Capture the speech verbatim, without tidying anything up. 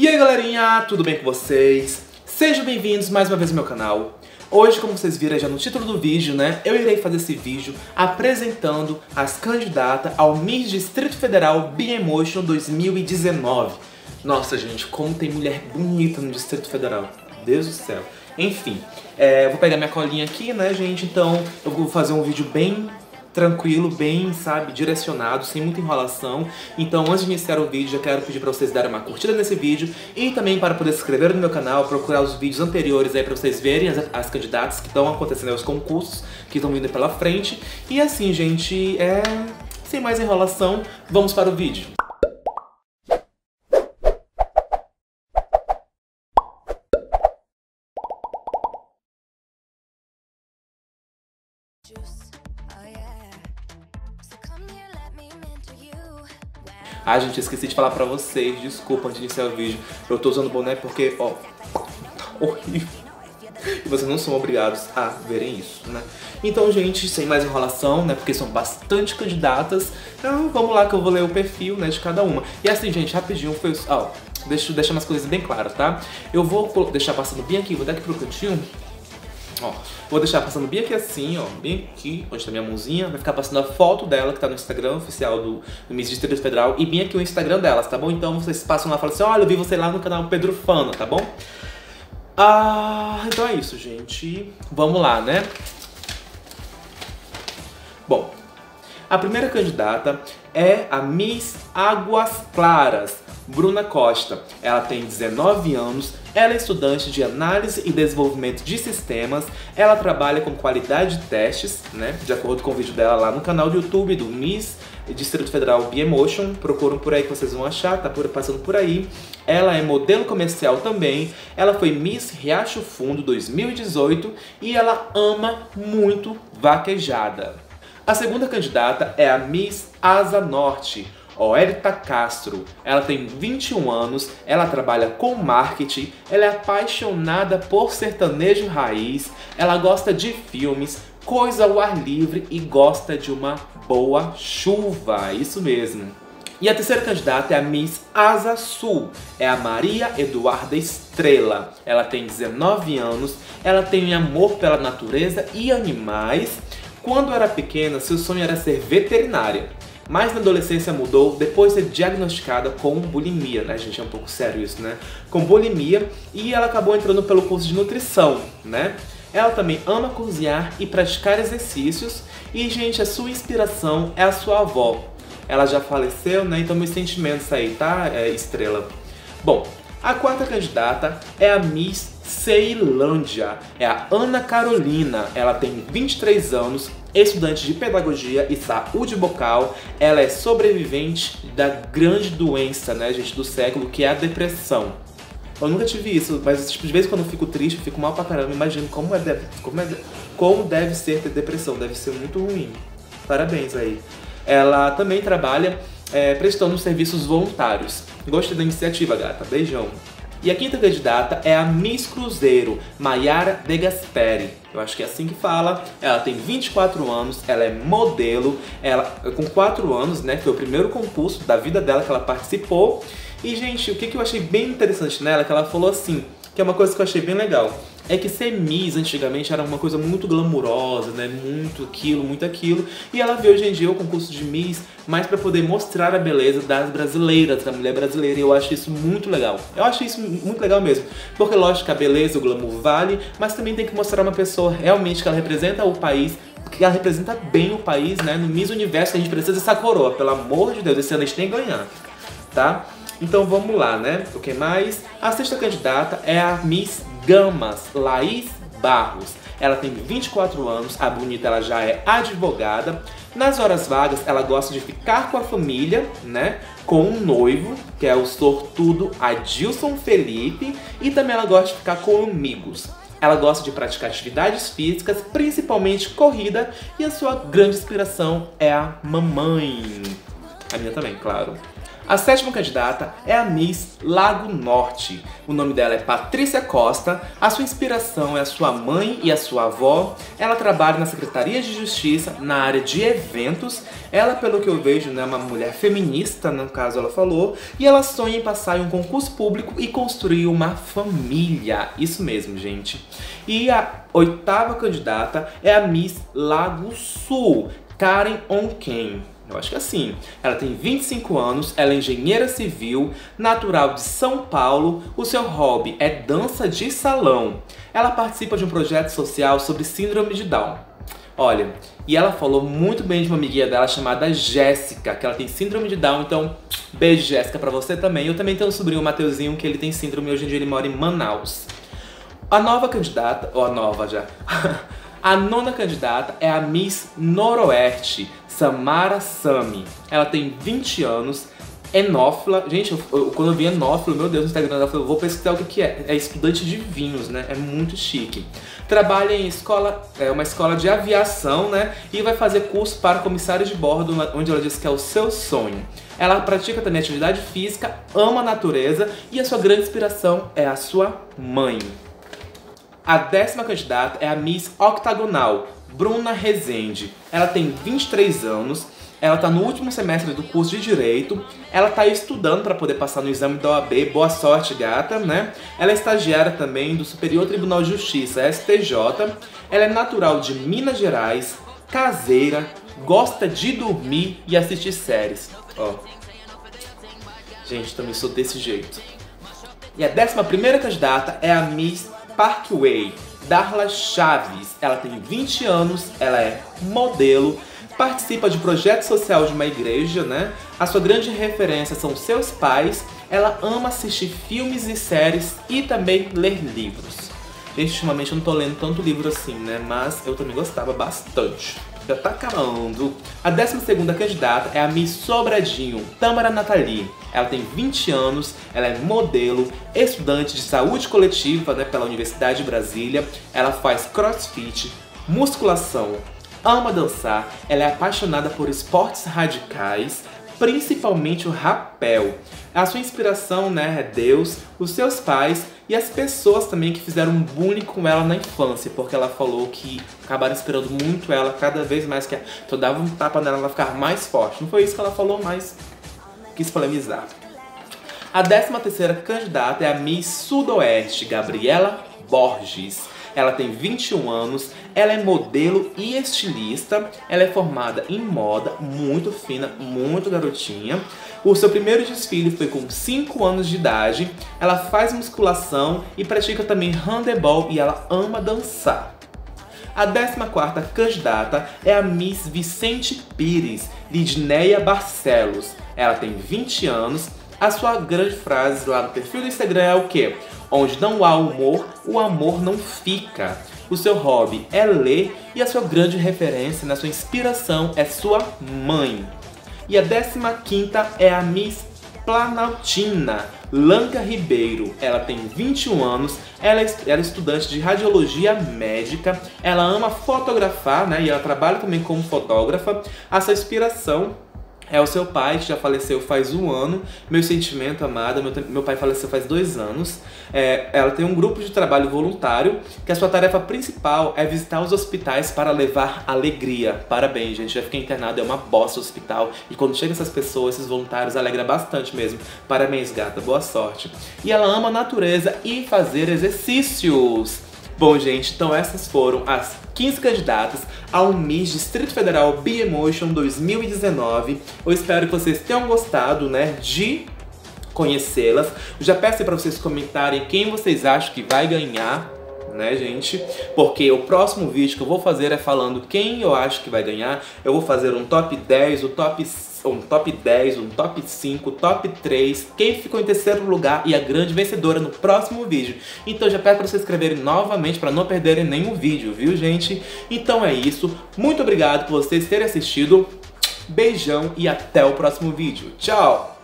E aí galerinha, tudo bem com vocês? Sejam bem-vindos mais uma vez ao meu canal. Hoje, como vocês viram já no título do vídeo, né, eu irei fazer esse vídeo apresentando as candidatas ao Miss Distrito Federal Bi-Emotion dois mil e dezenove. Nossa gente, como tem mulher bonita no Distrito Federal, Deus do céu. Enfim, é, vou pegar minha colinha aqui, né gente, então eu vou fazer um vídeo bem tranquilo, bem, sabe, direcionado, sem muita enrolação. Então, antes de iniciar o vídeo, eu quero pedir pra vocês darem uma curtida nesse vídeo e também para poder se inscrever no meu canal, procurar os vídeos anteriores aí pra vocês verem as, as candidatas que estão acontecendo, os concursos que estão vindo pela frente. E assim, gente, é... sem mais enrolação, vamos para o vídeo. Ah, gente, esqueci de falar pra vocês, desculpa antes de iniciar o vídeo. Eu tô usando boné porque, ó, tá horrível. E vocês não são obrigados a verem isso, né? Então, gente, sem mais enrolação, né, porque são bastante candidatas, então vamos lá que eu vou ler o perfil, né, de cada uma. E assim, gente, rapidinho, foi... ó, deixa eu deixar umas coisas bem claras, tá? Eu vou deixar passando bem aqui, vou dar aqui pro cantinho. Ó, vou deixar passando bem aqui assim, ó, bem aqui, onde tá minha mãozinha. Vai ficar passando a foto dela, que tá no Instagram oficial do, do Miss Distrito Federal. E bem aqui o Instagram delas, tá bom? Então vocês passam lá e falam assim, olha, eu vi você lá no canal Pedro Fana, tá bom? Ah, então é isso, gente. Vamos lá, né? Bom, a primeira candidata é a Miss Águas Claras, Bruna Costa. Ela tem dezenove anos, ela é estudante de análise e desenvolvimento de sistemas, ela trabalha com qualidade de testes, né, de acordo com o vídeo dela lá no canal do YouTube do Miss Distrito Federal Bi-Emotion, procuram por aí que vocês vão achar, tá passando por aí. Ela é modelo comercial também, ela foi Miss Riacho Fundo dois mil e dezoito e ela ama muito vaquejada. A segunda candidata é a Miss Asa Norte, Oerta Castro. Ela tem vinte e um anos, ela trabalha com marketing, ela é apaixonada por sertanejo raiz, ela gosta de filmes, coisa ao ar livre e gosta de uma boa chuva, isso mesmo. E a terceira candidata é a Miss Asa Sul, é a Maria Eduarda Estrela. Ela tem dezenove anos, ela tem amor pela natureza e animais. Quando era pequena, seu sonho era ser veterinária. Mas na adolescência mudou depois de ser diagnosticada com bulimia, né, gente? É um pouco sério isso, né? Com bulimia, e ela acabou entrando pelo curso de nutrição, né? Ela também ama cozinhar e praticar exercícios. E, gente, a sua inspiração é a sua avó. Ela já faleceu, né? Então meus sentimentos aí, tá, é, Estrela? Bom, a quarta candidata é a Miss Ceilândia, é a Ana Carolina. Ela tem vinte e três anos, estudante de pedagogia e saúde bucal. Ela é sobrevivente da grande doença, né, gente, do século, que é a depressão. Eu nunca tive isso, mas tipo, de vez em quando eu fico triste, eu fico mal pra caramba. Imagino como, é deve, como, é, como deve ser ter depressão, deve ser muito ruim. Parabéns aí. Ela também trabalha é, prestando serviços voluntários. Gostei da iniciativa, gata. Beijão. E a quinta candidata é a Miss Cruzeiro, Maiara De Gasperi. Eu acho que é assim que fala. Ela tem vinte e quatro anos, ela é modelo. Ela, com quatro anos, né, foi o primeiro concurso da vida dela que ela participou. E, gente, o que, que eu achei bem interessante nela é que ela falou assim, que é uma coisa que eu achei bem legal. É que ser Miss antigamente era uma coisa muito glamurosa, né? Muito aquilo, muito aquilo. E ela vê hoje em dia o concurso de Miss mais pra poder mostrar a beleza das brasileiras, da mulher brasileira. E eu acho isso muito legal. Eu acho isso muito legal mesmo. Porque, lógico, que a beleza, o glamour vale, mas também tem que mostrar uma pessoa realmente que ela representa o país, que ela representa bem o país, né? No Miss Universo a gente precisa dessa coroa. Pelo amor de Deus, esse ano a gente tem que ganhar, tá? Então vamos lá, né? O que mais? A sexta candidata é a Miss Gamas, Laís Barros. Ela tem vinte e quatro anos, a bonita ela já é advogada. Nas horas vagas ela gosta de ficar com a família, né? Com um noivo, que é o sortudo Adilson Felipe. E também ela gosta de ficar com amigos. Ela gosta de praticar atividades físicas, principalmente corrida. E a sua grande inspiração é a mamãe. A minha também, claro. A sétima candidata é a Miss Lago Norte. O nome dela é Patrícia Costa. A sua inspiração é a sua mãe e a sua avó. Ela trabalha na Secretaria de Justiça, na área de eventos. Ela, pelo que eu vejo, né, é uma mulher feminista, no caso ela falou. E ela sonha em passar em um concurso público e construir uma família. Isso mesmo, gente. E a oitava candidata é a Miss Lago Sul, Karen Onken. Eu acho que é assim. Ela tem vinte e cinco anos, ela é engenheira civil, natural de São Paulo. O seu hobby é dança de salão. Ela participa de um projeto social sobre síndrome de Down. Olha, e ela falou muito bem de uma amiguinha dela chamada Jéssica, que ela tem síndrome de Down, então beijo, Jéssica, pra você também. Eu também tenho um sobrinho, o Mateuzinho, que ele tem síndrome e hoje em dia ele mora em Manaus. A nova candidata, ou a nova já... A nona candidata é a Miss Noroeste, Samara Sami. Ela tem vinte anos, enófila. Gente, eu, eu, quando eu vi enófila, meu Deus, no Instagram dela, eu falei, vou pesquisar o que, que é. É estudante de vinhos, né? É muito chique. Trabalha em escola, é uma escola de aviação, né? E vai fazer curso para comissário de bordo, onde ela diz que é o seu sonho. Ela pratica também atividade física, ama a natureza e a sua grande inspiração é a sua mãe. A décima candidata é a Miss Octagonal, Bruna Rezende. Ela tem vinte e três anos, ela está no último semestre do curso de Direito, ela está estudando para poder passar no exame da O A B, boa sorte, gata, né? Ela é estagiária também do Superior Tribunal de Justiça, S T J. Ela é natural de Minas Gerais, caseira, gosta de dormir e assistir séries. Ó. Gente, também sou desse jeito. E a décima primeira candidata é a Miss Parkway, Darla Chaves. Ela tem vinte anos, ela é modelo, participa de projeto social de uma igreja, né? A sua grande referência são seus pais. Ela ama assistir filmes e séries e também ler livros. Gente, ultimamente eu não tô lendo tanto livro assim, né? Mas eu também gostava bastante. Já tá acabando. A décima segunda candidata é a Miss Sobradinho, Tâmara Nathalie. Ela tem vinte anos, ela é modelo, estudante de saúde coletiva, né, pela Universidade de Brasília. Ela faz crossfit, musculação, ama dançar, ela é apaixonada por esportes radicais, principalmente o rapel. A sua inspiração, né, é Deus, os seus pais e as pessoas também que fizeram um bullying com ela na infância, porque ela falou que acabaram inspirando muito ela cada vez mais, que tu dava um tapa nela, ela ficar mais forte. Não foi isso que ela falou, mas quis polemizar. A décima terceira candidata é a Miss Sudoeste, Gabriela Borges. Ela tem vinte e um anos, ela é modelo e estilista, ela é formada em moda, muito fina, muito garotinha. O seu primeiro desfile foi com cinco anos de idade, ela faz musculação e pratica também handebol e ela ama dançar. A décima quarta candidata é a Miss Vicente Pires, Lidneia Barcelos. Ela tem vinte anos, a sua grande frase lá no perfil do Instagram é o quê? Onde não há humor, o amor não fica. O seu hobby é ler e a sua grande referência, na sua inspiração, é sua mãe. E a décima quinta é a Miss Planaltina, Lanca Ribeiro. Ela tem vinte e um anos, ela é, ela é estudante de radiologia médica, ela ama fotografar, né, e ela trabalha também como fotógrafa. A sua inspiração é o seu pai, que já faleceu faz um ano. Meu sentimento, amada, meu, meu pai faleceu faz dois anos. É, ela tem um grupo de trabalho voluntário, que a sua tarefa principal é visitar os hospitais para levar alegria. Parabéns, gente, já fiquei internado, é uma bosta o hospital. E quando chegam essas pessoas, esses voluntários, alegra bastante mesmo. Parabéns, gata, boa sorte. E ela ama a natureza e fazer exercícios. Bom, gente, então essas foram as quinze candidatas ao Miss Distrito Federal B-Emotion dois mil e dezenove. Eu espero que vocês tenham gostado, né, de conhecê-las. Eu já peço para vocês comentarem quem vocês acham que vai ganhar, né, gente? Porque o próximo vídeo que eu vou fazer é falando quem eu acho que vai ganhar. Eu vou fazer um top dez, o top um top dez, um top cinco, top três, quem ficou em terceiro lugar e a grande vencedora no próximo vídeo. Então já peço para vocês se inscreverem novamente para não perderem nenhum vídeo, viu, gente? Então é isso. Muito obrigado por vocês terem assistido. Beijão e até o próximo vídeo. Tchau!